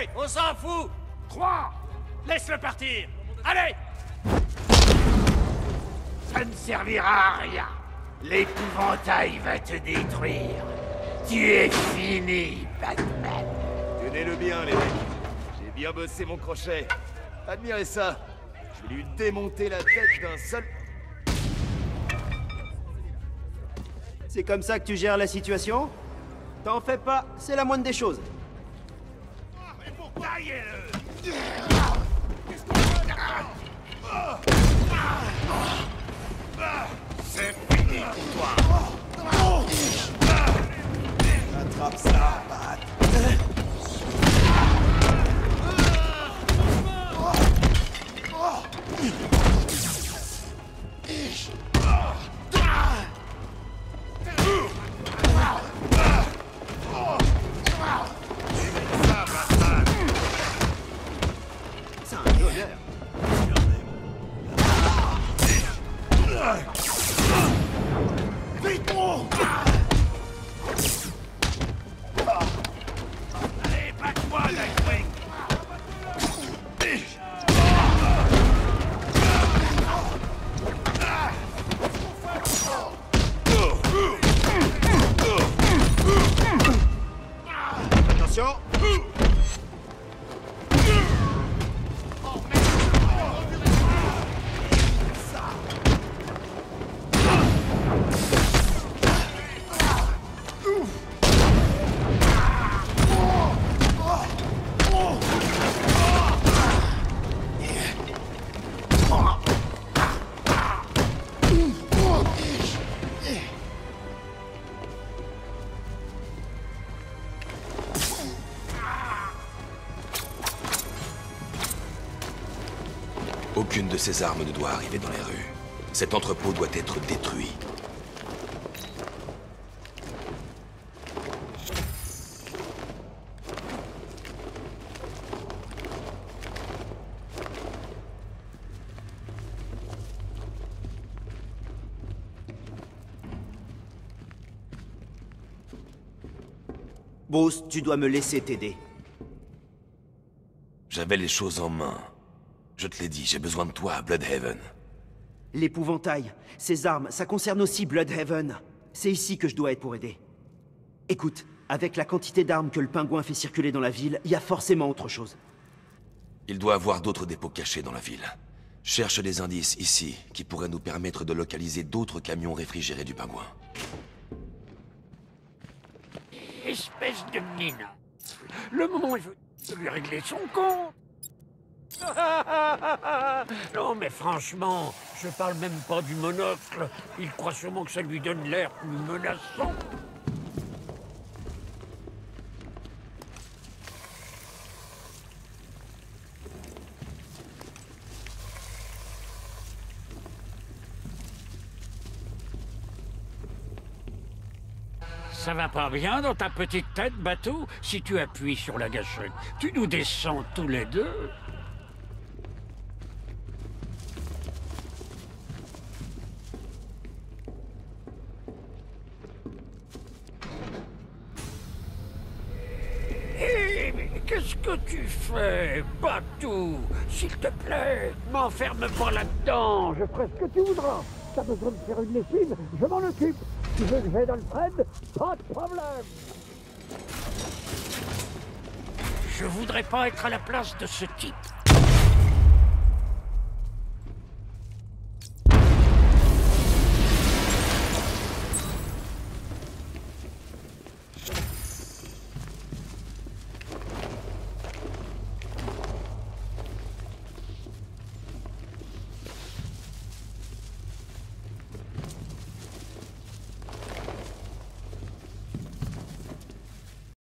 Allez, on s'en fout. 3. Laisse-le partir. Allez. Ça ne servira à rien. L'épouvantail va te détruire. Tu es fini, Batman. Tenez-le bien, les mecs. J'ai bien bossé mon crochet. Admirez ça. Je vais lui démonter la tête d'un seul... C'est comme ça que tu gères la situation? T'en fais pas, c'est la moindre des choses. Taillez-le. C'est fini pour toi. Attrape ça, Bat. C'est un honneur. Vite, mon. Allez, batte-moi, Nightwing. Attention. Aucune de ces armes ne doit arriver dans les rues. Cet entrepôt doit être détruit. Bruce, tu dois me laisser t'aider. J'avais les choses en main. Je te l'ai dit, j'ai besoin de toi à Bloodhaven. L'épouvantail, ces armes, ça concerne aussi Bloodhaven. C'est ici que je dois être pour aider. Écoute, avec la quantité d'armes que le pingouin fait circuler dans la ville, il y a forcément autre chose. Il doit avoir d'autres dépôts cachés dans la ville. Cherche des indices ici qui pourraient nous permettre de localiser d'autres camions réfrigérés du pingouin. Espèce de mine. Le moment où je veux lui régler son compte. Non, mais franchement, je parle même pas du monocle. Il croit sûrement que ça lui donne l'air plus menaçant. Ça va pas bien dans ta petite tête, bateau? Si tu appuies sur la gâchette, tu nous descends tous les deux. Hé, mais qu'est-ce que tu fais, bateau? S'il te plaît, m'enferme pas là-dedans. Je ferai ce que tu voudras. T'as besoin de faire une lessive, je m'en occupe. Tu veux que j'aille dans le Fred? Pas de problème. Je voudrais pas être à la place de ce type.